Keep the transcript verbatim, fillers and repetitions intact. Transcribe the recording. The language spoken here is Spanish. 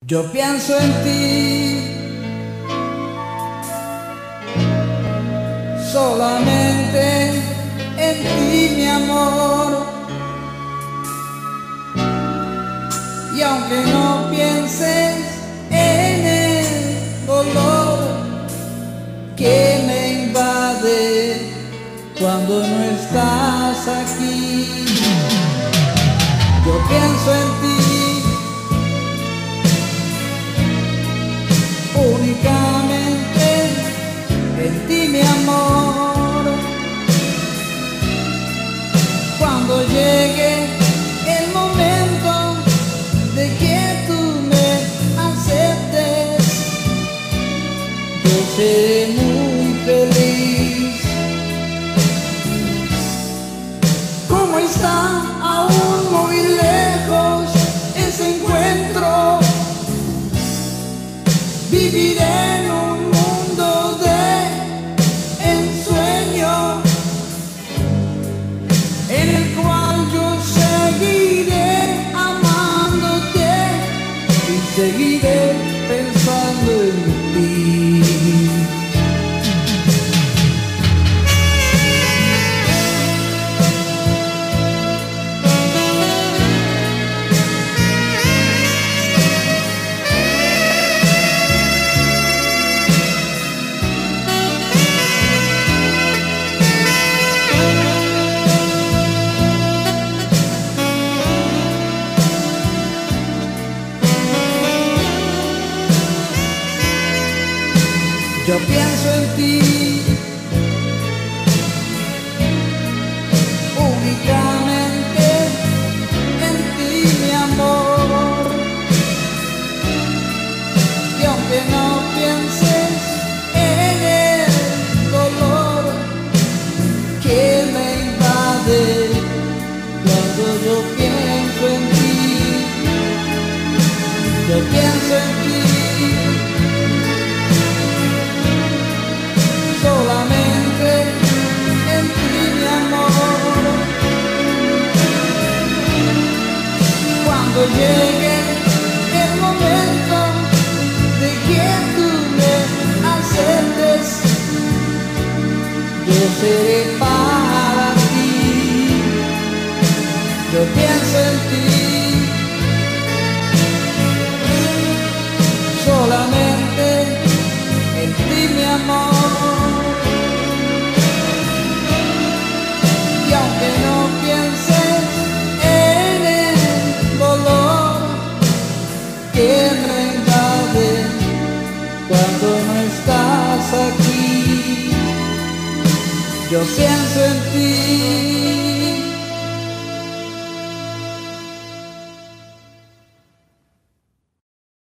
Yo pienso en ti, solamente en ti, mi amor. Y aunque no pienses en el dolor que me invade cuando no estás aquí, yo pienso en ti. Únicamente en ti, mi amor. Cuando llegue el momento de que tú me aceptes, yo seré muy feliz. ¿Cómo está aún muy lejos ese encuentro? Viviré en un mundo de ensueño, en el cual yo seguiré amándote y seguiré pensando en ti. Yo pienso en ti, únicamente en ti, mi amor. Y aunque no pienses en el dolor que me invade cuando yo pienso en ti, yo pienso en ti. Solamente en ti, mi amor. Cuando llegue el momento de que tú me aceptes, yo seré para ti. Yo pienso en ti, solamente en ti, mi amor. Y aunque no pienses en el dolor que me invade cuando no estás aquí, yo pienso en ti.